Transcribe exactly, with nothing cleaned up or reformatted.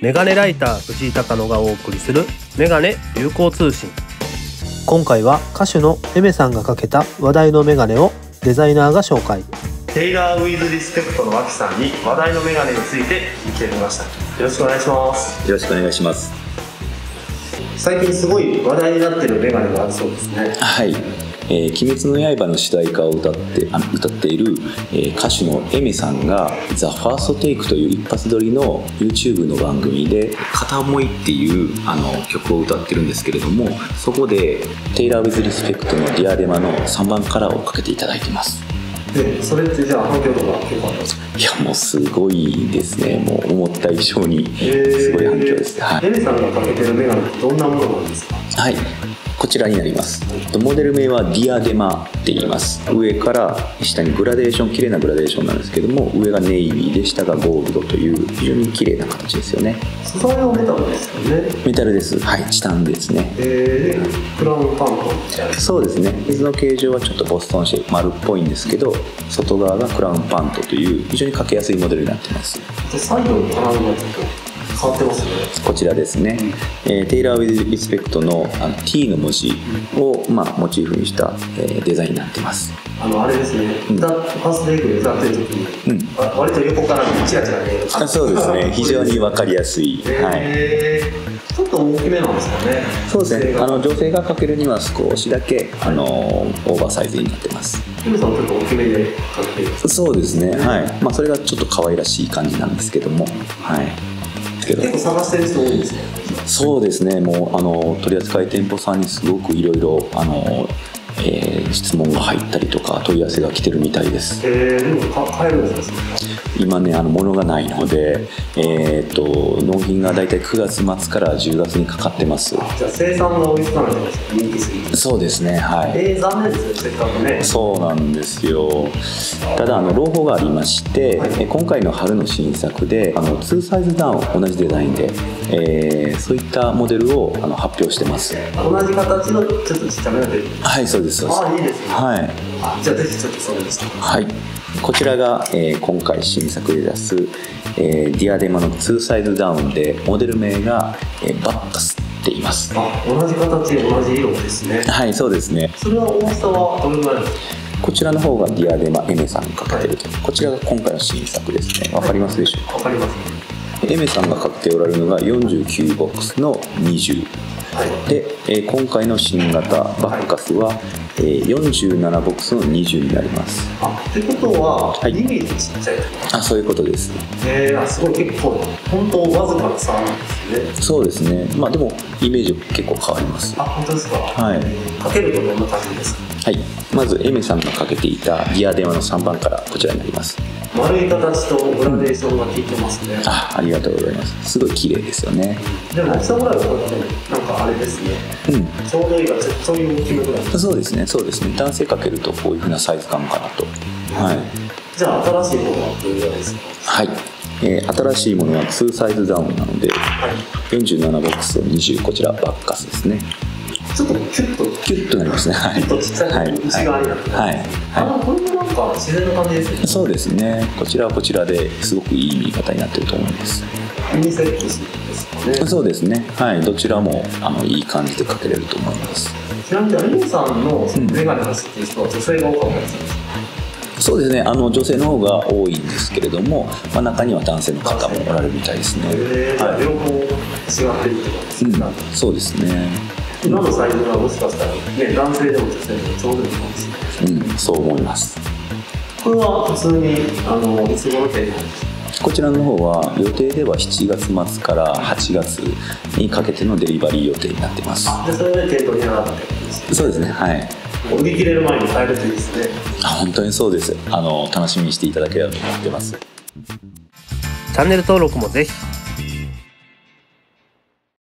メガネライター藤井隆野がお送りするメガネ流行通信。今回は歌手のエメさんがかけた話題のメガネをデザイナーが紹介。テイラー・ウィズ・リスペクトの脇さんに話題のメガネについて聞いてみました。よろしくお願いします。 よろしくお願いします。 最近すごい話題になっているメガネがあるそうですね。 はい、えー、鬼滅の刃の主題歌を歌ってあ歌っている、えー、歌手のエメさんがザ・ファーストテイクという一発撮りの YouTube の番組で片思いっていうあの曲を歌ってるんですけれども、そこでテイラー・ウィズ・リスペクトのディアデマのさんばんカラーをかけていただいています。 でそれってじゃあ反響とか結構あるんですか？ いやもうすごいですね。もう思った以上にすごい反響です。 エメさんがかけてるメガネってどんなものなんですか？ はい、こちらになります。モデル名はディアデマって言います。上から下にグラデーション、綺麗なグラデーションなんですけども、上がネイビーで下がゴールドという非常に綺麗な形ですよね。 素材はメタルですよね。 メタルです。はい、チタンですね。 えー、クラウンパントみたいな。 そうですね。水の形状はちょっとボストンシェイプ丸っぽいんですけど、外側がクラウンパントという非常にかけやすいモデルになっています。 でサイドの金具がちょっと変わってますね。 こちらですね、えー、テイラー・ウィズ・リスペクトの, あの T の文字を、まあ、モチーフにした、えー、デザインになってます。 あのあれですね、うん、ファーストテイクで歌ってる時に、うん、割と横からチラチラ見える。 あ、そうですね、非常に分かりやすい、 えーはい、ちょっと大きめなんですかね。 そうですね、あの女性がかけるには少しだけあのオーバーサイズになってます。 エメさんちょっと大きめでかけてるんですか？ そうですね、はい、まあ、それがちょっと可愛らしい感じなんですけども、はい、 結構探してる人多いんですね。 そうですね、もうあの取扱店舗さんにすごくいろいろあの、えー、質問が入ったりとか問い合わせが来てるみたいです。 えー、でも買えるんですか？ 今ね、あの物がないので、えー、と納品がだいたいくがつ末からじゅうがつにかかってます。 じゃあ生産が追いつかないじゃないですか、人気すぎて。そうですね、はい。えー、残念ですね、せっかくね。 そうなんですよ。ただあの朗報がありまして、はい、今回の春の新作であのにサイズダウン同じデザインで、えー、そういったモデルをあの発表してます。 同じ形のちょっとちっちゃめのデザイン。 はい、そうですそうです。 ああ、いいですね。 はい。 あ、じゃあぜひちょっとそれです。 はい。こちらが、えー、今回新作で出す、えー、ディアデマのにサイズダウンでモデル名が、えー、バッカスって言います。 あ、同じ形同じ色ですね。 はい、そうですね。 それは大きさはどれぐらいですか？ こちらの方がディアデマエメさんがかけてると、はい、こちらが今回の新作ですね。わかりますでしょうか？ わかります。 エメさんがかけておられるのがよんじゅうきゅうボックスのにじゅう、はい、で、えー、今回の新型バッカスは、はい、えー、よんじゅうななボックスのにじゅうになります。 あ、ってことは、はい、にミリちっちゃい。 あ、そういうことです。 えー、すごい結構本当わずかな差なんですね。 そうですね。まあでもイメージ結構変わります。 あ、本当ですか？ はい。 かけるとどんな感じですか？ はい。まずエメさんがかけていたディアデマのさんばんからこちらになります。 丸い形とグラデーションが効いてますね。 あ、ありがとうございます。すごい綺麗ですよね。 でも大きさぐらいはこうやってなんかあれですね。うん。ちょうどいいがそういう大きめぐらい。 そうですね。そうですね。男性かけるとこういう風なサイズ感かなと。はい。 じゃあ新しいものはどれぐらいですか？ はい。えー、新しいものはにサイズダウンなので、はい、よんじゅうななボックスのにじゅう、こちらバッカスですね。 ちょっとキュッとキュッとなりますね。はい。 ちょっとちっちゃい内側になってます。はい。はい。あのこれもなんか自然な感じですね。 そうですね。こちらはこちらですごくいい見方になっていると思います。 ユニセックスですかね。 そうですね。はい。どちらもあのいい感じでかけれると思います。 ちなみにアニメさんのメガネが好きっていう人は女性が多かったりするんですか？ そうですね、あの女性の方が多いんですけれども、まあ、中には男性の方もおられるみたいですね。 えー、はい、両方違ってるってことですね。うん、 そうですね。 今のサイズはもしかしたら、ね、男性でも女性でもちょうどいいかもしれないですね。 うん、そう思います。 これは普通にあのいつ頃定なんですか？ こちらの方は予定ではしちがつ末からはちがつにかけてのデリバリー予定になってます。 でそれで店頭に上がってるんですね。 そうですね、はい。 売り切れる前に買えるといいですね。 あ、本当にそうです。あの楽しみにしていただければと思ってます。 チャンネル登録もぜひ。